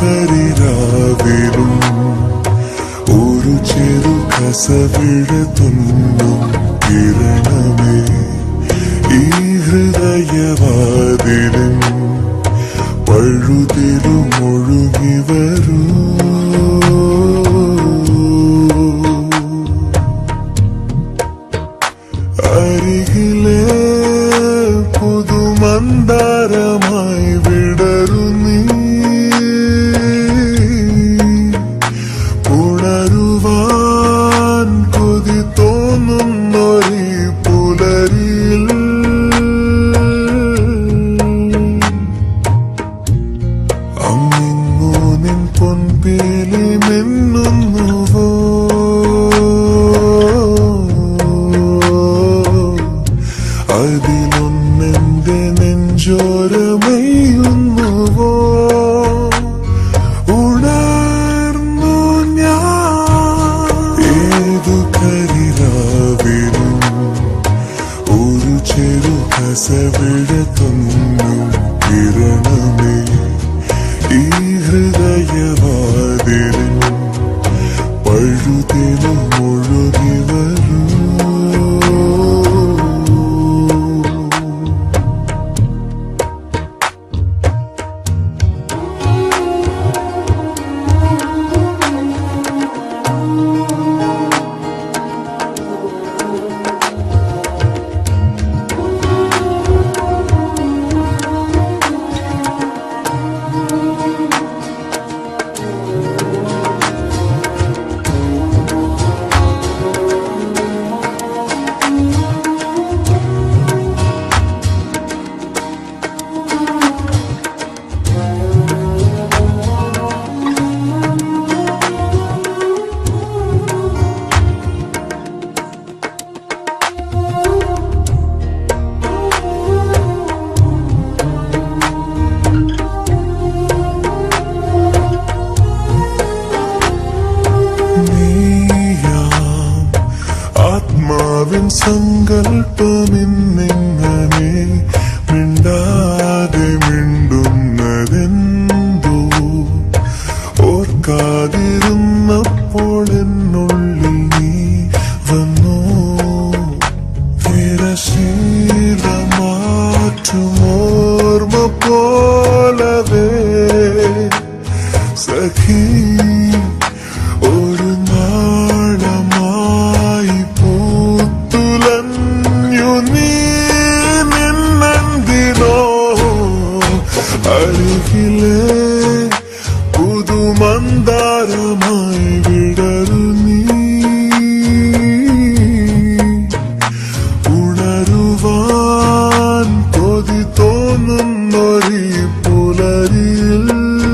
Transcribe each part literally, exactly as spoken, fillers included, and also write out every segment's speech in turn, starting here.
കരിരാവിലും ഒരു ചെറു കസവിഴത്തുന്നു കിരണമേ ഈ ഹൃദയവാതിലും പഴുതിലും ഒഴുകി വരൂ അരികിലെ പുതുമന്ദാരമായി വിടരു നീ ഉണരുവാൻ കൊതി തോന്നുന്നൊരീ പുലരിയിൽ അങ്ങിങ്ങോ നിൻ പൊൻപേലി മിന്നുന്നുവോ അതിലൊന്നെന്റെ നെഞ്ചോരമയുന്നുവോ ഉണർന്നു ഞാൻ ഏതു കരിരാവിലും ഒരു ചെറു കസവിഴത്തുന്നു കിരണമേ ഈ ഹൃദയവാതിലും പഴുതിലും ഒഴുകി വരൂ ആത്മാവിൻ സങ്കൽപ്പമിന്നെങ്ങനെ മിണ്ടാതെ മിണ്ടുന്നതെന്തോ ഓർക്കാതിരുന്നപ്പോൾ എന്നുള്ളിൽ നീ വന്നോ തിരശീലമാറ്റുമോർമ്മ പോലവേ സഖി ഒരു നാളമായി പൂത്തുലഞ്ഞു നീ നിന്നെന്തിനോ അരികിലെ പുതുമന്ദാരമായി വിടരു നീ ഉണരുവാൻ കൊതി തോന്നുന്നൊരീ പുലരിയിൽ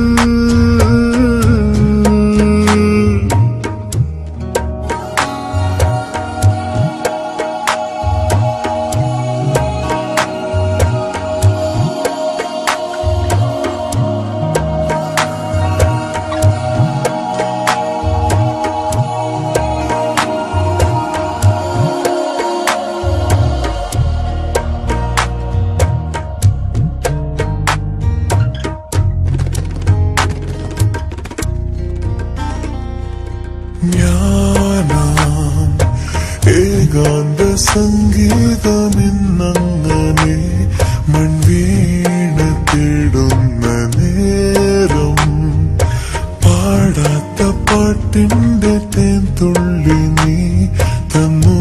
ഞാനാം ഏകാന്ത സംഗീതമെന്നങ്ങനെ മൺവീണ തേടുന്ന നേരം പാടാത്ത പാട്ടിന്റെ തേൻ തുള്ളി നീ തന്നു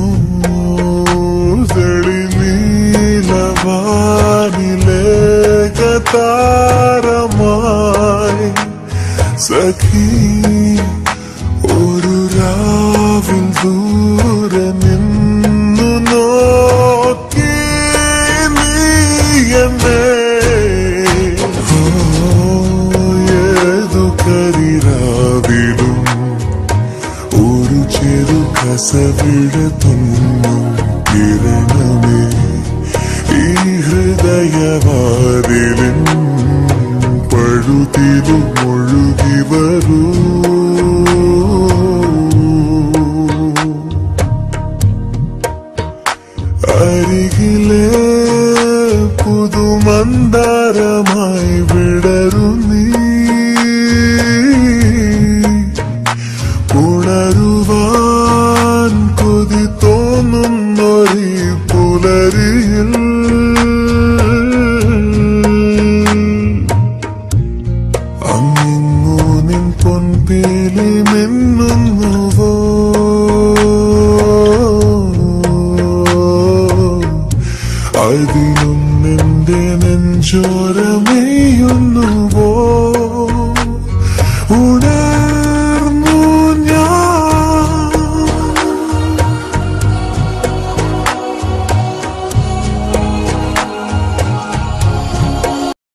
തെളിനീലവാനിലേകതാരമായി സഖി ഒരു രാവിൽ ദൂരെ നിന്നു നോക്കി നീ എന്നെ ഏതു കരിരാവിലും ഒരു ചെറു കസവിഴത്തുന്നു കിരണമേ ഈ ഹൃദയവാതിലും പഴുതിലും ഒഴുകി വരൂ അരികിലെ പുതുമന്ദാരമായി വിടരു നീ മിന്നുന്നുവോ